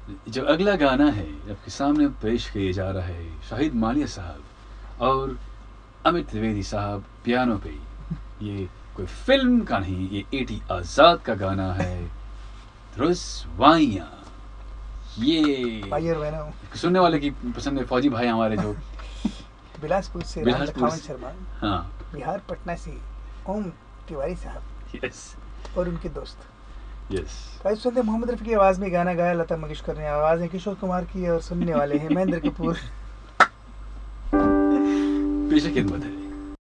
जो अगला गाना है आपके सामने पेश किए जा रहा है शाहिद मानिया साहब और अमित त्रिवेदी साहब पियानो पे। ये कोई फिल्म का नहीं, ये एटी आज़ाद का गाना है, रुसवाइयाँ। ये सुनने वाले की पसंद है, फौजी भाई हमारे जो बिलासपुर से बिलासपुर शर्मा, हाँ, बिहार पटना से ओम तिवारी साहब, यस, और उनके दोस्त। यस। तो इस वक्त मोहम्मद रफ़ी की आवाज़ में गाना गाया लता मंगेशकर ने, आवाज़ है किशोर कुमार की, और सुनने वाले हैं महेंद्र कपूर। पेश खिदमत है।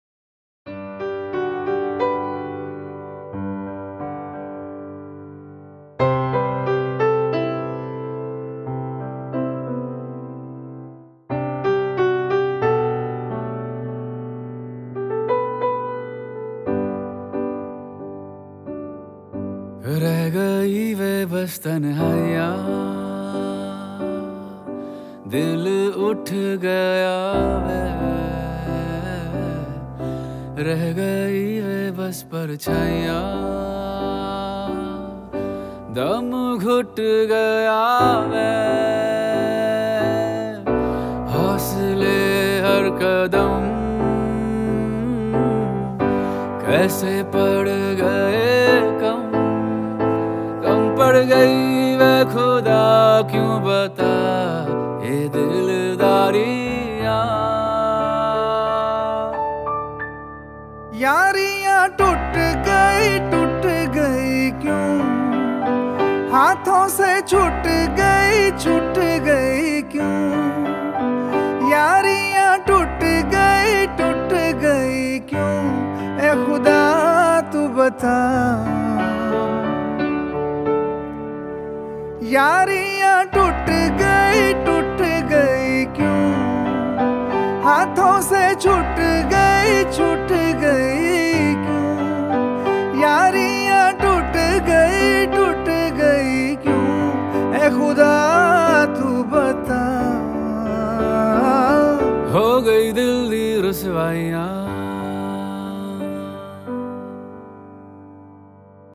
रह गई वे बस तन्हाइयाँ, दिल उठ गया वे, रह गई वे बस परछाइयाँ, दम घुट गया वे, हौसले हर कदम कैसे पड़ गए कम पड़ गई वे खुदा क्यों बता ये दिलदारियाँ। यारियाँ टूट गई क्यों, हाथों से छूट गई क्यों, यारियाँ टूट गई क्यों, ए खुदा तू बता। यारियाँ टूट गई क्यों, हाथों से छूट गई क्यों, यारियाँ टूट गई क्यों, ए खुदा तू बता। हो गई दिल दी रुसवाइयाँ,